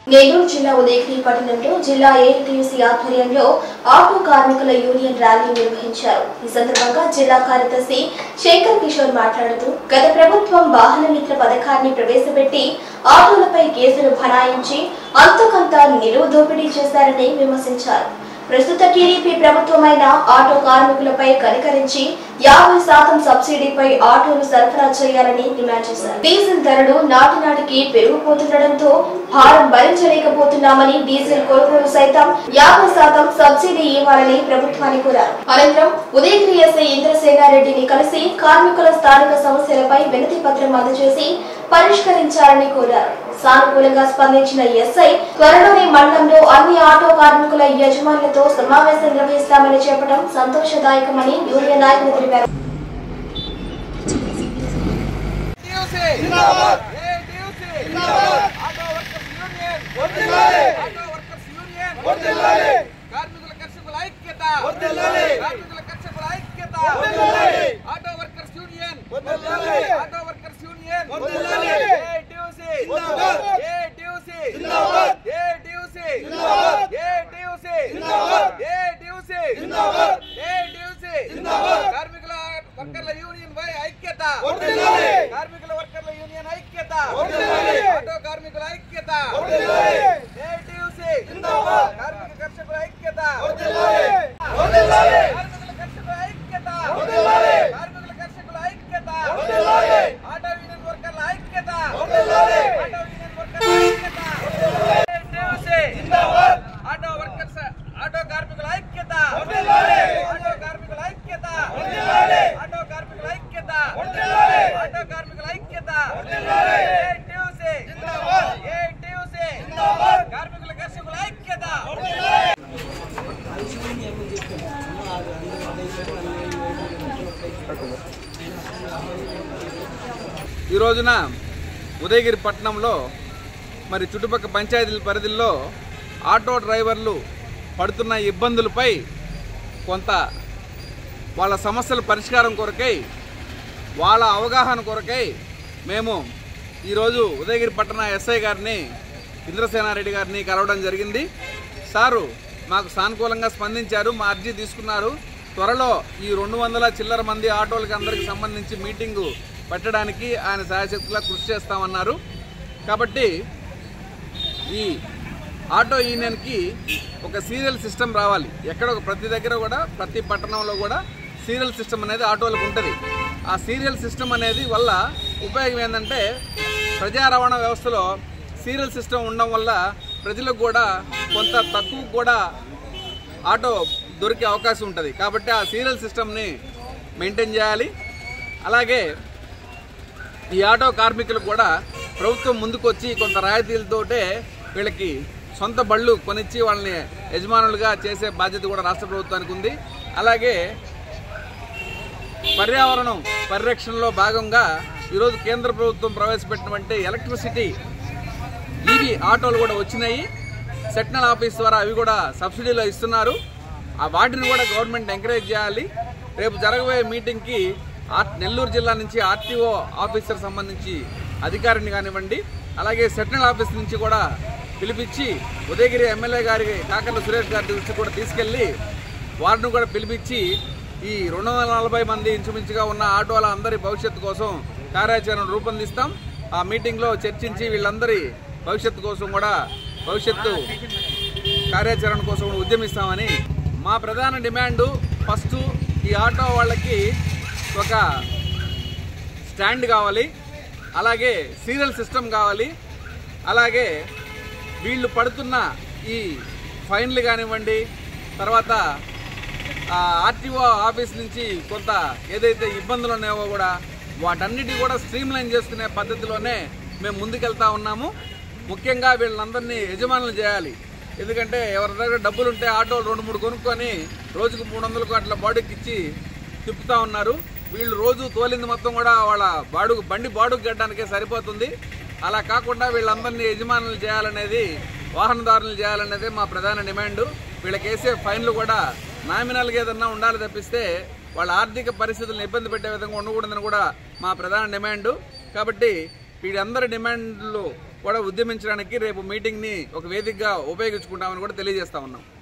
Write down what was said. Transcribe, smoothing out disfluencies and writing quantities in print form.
నెల్లూరు జిల్లా ఉదయగిరి పట్టణంలో జిల్లా ఏఐటీయూసీ ఆధ్వర్యంలో ఆటో కార్మికుల యూనియన్ ర్యాలీ నిర్వహించారు. ఈ సందర్భంగా జిల్లా కార్యదర్శి శేఖర్ కిషోర్ మాట్లాడుతూ గత ప్రభుత్వం వాహన మిత్ర పథకాన్ని ప్రవేశపెట్టి ఆటోలపై కేసులు బనాయించి అంతకంత నిలువు దోపిడీ చేశారని విమర్శించారు. ప్రస్తుత టీడీపీ ప్రభుత్వమైన ఆటో కార్మికులపై కనికరించి 50% సబ్సిడీపై ఆటోలు సరఫరా చేయాలని డిమాండ్ చేశారు. డీజిల్ ధరలు నాటినాటికి పెరిగిపోతుండటంతో భారం భరించలేకపోతున్నామని డీజిల్ కొనుగోలు సైతం 50% సబ్సిడీ ఇవ్వాలని ప్రభుత్వాన్ని కోరారు. అనంతరం ఉదయగిరి ఎస్ఐ ఇంద్రసేనారెడ్డిని కలిసి కార్మికుల స్థానిక సమస్యలపై వినతి పత్రం అందజేసి పరిష్కరించాలని కోరారు. సానుకూలంగా స్పందించిన ఎస్ఐ త్వరలోనే మండలంలో అన్ని ఆటో కార్మికుల యజమానులతో సమావేశం నిర్వహిస్తామని చెప్పడం సంతోషదాయకమని యూనియన్ నాయకులు తెలిపారు. వర్కర్ల యూనియన్ వై ఐక్యత వర్ధిల్లాలి కార్మికుల వర్కర్ల యూనియన్ ఐక్యత వర్ధిల్లాలి ఆటో కార్మికుల ఐక్యత వర్ధిల్లాలి ఏటీయూసీ జిందాబాద్ కార్మిక కర్షకుల ఐక్యత వర్ధిల్లాలి వర్ధిల్లాలి కార్మికుల కర్షకుల ఐక్యత వర్ధిల్లాలి కార్మికుల కర్షకుల ఐక్యత వర్ధిల్లాలి ఆటో యూనియన్ వర్కర్ల ఐక్యత వర్ధిల్లాలి ఆటో యూనియన్ వర్కర్ల ఐక్యత వర్ధిల్లాలి ఏటీయూసీ జిందాబాద్ ఆటో వర్కర్స్ ఆటో కార్మికుల ఐక్యత వర్ధిల్లాలి ఆటో కార్మికుల ఐక్యత వర్ధిల్లాలి ఆటో కార్మికుల ఐక్యత వర్ధిల్లాలి ఆటో కార్మికుల ఐక్యత వర్ధిల్లాలి ఏటీయూసీ జిందాబాద్ ఏటీయూసీ జిందాబాద్ కార్మికుల కర్షకుల ఐక్యత వర్ధిల్లాలి. ఈ రోజున ఉదయగిరి పట్టణంలో మరి చుట్టుపక్కల పంచాయతీల పరిధిలో ఆటో డ్రైవర్లు పడుతున్న ఇబ్బందులపై కొంత వాళ్ళ సమస్యల పరిష్కారం కొరకై వాళ్ళ అవగాహన కొరకై మేము ఈరోజు ఉదయగిరి పట్టణ ఎస్ఐ గారిని ఇంద్రసేనారెడ్డి గారిని కలవడం జరిగింది. సారు మాకు సానుకూలంగా స్పందించారు, మా అర్జీ తీసుకున్నారు. త్వరలో ఈ 200 చిల్లర మంది ఆటోలకి అందరికి సంబంధించి మీటింగు పెట్టడానికి ఆయన శాయశక్తులా కృషి చేస్తామన్నారు. కాబట్టి ఈ ఆటో యూనియన్కి ఒక సీరియల్ సిస్టమ్ రావాలి. ఎక్కడ ప్రతి దగ్గర కూడా ప్రతి పట్టణంలో కూడా సీరియల్ సిస్టమ్ అనేది ఆటోలకు ఉంటుంది. ఆ సీరియల్ సిస్టమ్ అనేది వల్ల ఉపయోగం ఏంటంటే ప్రజా రవాణా వ్యవస్థలో సీరియల్ సిస్టమ్ ఉండడం వల్ల ప్రజలకు కూడా కొంత తక్కువ కూడా ఆటో దొరికే అవకాశం ఉంటుంది. కాబట్టి ఆ సీరియల్ సిస్టమ్ని మెయింటైన్ చేయాలి. అలాగే ఈ ఆటో కార్మికులకు కూడా ప్రభుత్వం ముందుకు వచ్చి కొంత రాయితీలతోటే వీళ్ళకి సొంత బళ్ళు కొనిచ్చి వాళ్ళని యజమానులుగా చేసే బాధ్యత కూడా రాష్ట్ర ప్రభుత్వానికి ఉంది. అలాగే పర్యావరణం పరిరక్షణలో భాగంగా ఈరోజు కేంద్ర ప్రభుత్వం ప్రవేశపెట్టినటువంటి ఎలక్ట్రిసిటీ ఈవీ ఆటోలు కూడా వచ్చినాయి. సెట్నల్ ఆఫీస్ ద్వారా అవి కూడా సబ్సిడీలో ఇస్తున్నారు. ఆ వాటిని కూడా గవర్నమెంట్ ఎంకరేజ్ చేయాలి. రేపు జరగబోయే మీటింగ్కి నెల్లూరు జిల్లా నుంచి ఆర్టీఓ ఆఫీసర్ సంబంధించి అధికారిని కానివ్వండి, అలాగే సెట్నల్ ఆఫీస్ నుంచి కూడా పిలిపించి ఉదయగిరి ఎమ్మెల్యే గారి కాకర్ల సురేష్ గారి దృష్టి కూడా తీసుకెళ్లి వారిని కూడా పిలిపించి ఈ 240 మంది ఇంచుమించుగా ఉన్న ఆటోల అందరి భవిష్యత్తు కోసం కార్యాచరణ రూపొందిస్తాం. ఆ మీటింగ్లో చర్చించి వీళ్ళందరి భవిష్యత్తు కోసం కూడా భవిష్యత్తు కార్యాచరణ కోసం కూడా ఉద్యమిస్తామని మా ప్రధాన డిమాండు. ఫస్ట్ ఈ ఆటో వాళ్ళకి ఒక స్టాండ్ కావాలి, అలాగే సీరియల్ సిస్టమ్ కావాలి, అలాగే వీళ్ళు పడుతున్న ఈ ఫైన్లు కానివ్వండి, తర్వాత ఆర్టీఓ ఆఫీస్ నుంచి కొంత ఏదైతే ఇబ్బందులు ఉన్నాయో కూడా వాటన్నిటి కూడా స్ట్రీమ్లైన్ చేసుకునే పద్ధతిలోనే మేము ముందుకెళ్తా ఉన్నాము. ముఖ్యంగా వీళ్ళందరినీ యజమానులు చేయాలి. ఎందుకంటే ఎవరి దగ్గర డబ్బులు ఉంటే ఆటోలు 2-3 కొనుక్కొని రోజుకు 300కు అట్లా బాడుకి ఇచ్చి తిప్పుతూ ఉన్నారు. వీళ్ళు రోజు తోలింది మొత్తం కూడా వాళ్ళ బండి బాడుకు గడ్డానికే సరిపోతుంది. అలా కాకుండా వీళ్ళందరినీ యజమానులు చేయాలనేది, వాహనదారులు చేయాలనేది మా ప్రధాన డిమాండ్. వీళ్ళకి వేసే ఫైన్లు కూడా నామినల్గా ఏదన్నా ఉండాలి తప్పిస్తే వాళ్ళ ఆర్థిక పరిస్థితులను ఇబ్బంది పెట్టే విధంగా ఉండకూడదని కూడా మా ప్రధాన డిమాండ్. కాబట్టి వీళ్ళందరి డిమాండ్లు కూడా ఉద్యమించడానికి రేపు మీటింగ్ని ఒక వేదికగా ఉపయోగించుకుంటామని కూడా తెలియజేస్తా ఉన్నాం.